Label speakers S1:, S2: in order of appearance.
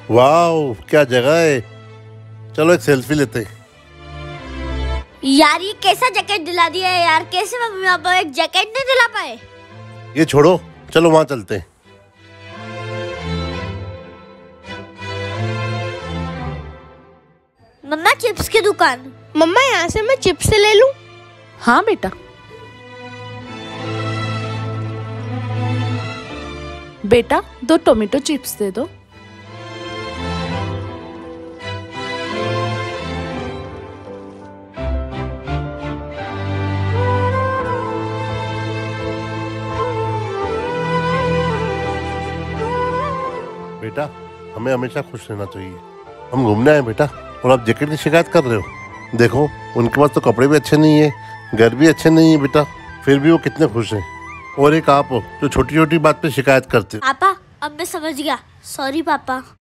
S1: वाह क्या जगह है, चलो एक सेल्फी लेते हैं।
S2: यार ये कैसा जैकेट दिला दिया है यार, कैसे मम्मी पापा एक जैकेट नहीं दिला पाए।
S1: ये छोड़ो, चलो वहां चलते हैं।
S2: मम्मा चिप्स की दुकान।
S3: मम्मा यहाँ से मैं चिप्स से ले लूं?
S4: हाँ बेटा। बेटा 2 टोमेटो चिप्स दे दो।
S1: बेटा हमें हमेशा खुश रहना चाहिए। हम घूमने आए बेटा, और आप जैकेट की शिकायत कर रहे हो। देखो उनके पास तो कपड़े भी अच्छे नहीं है, घर भी अच्छे नहीं है बेटा, फिर भी वो कितने खुश हैं। और एक आप हो जो छोटी छोटी बात पे शिकायत करते हो।
S2: पापा अब मैं समझ गया, सॉरी पापा।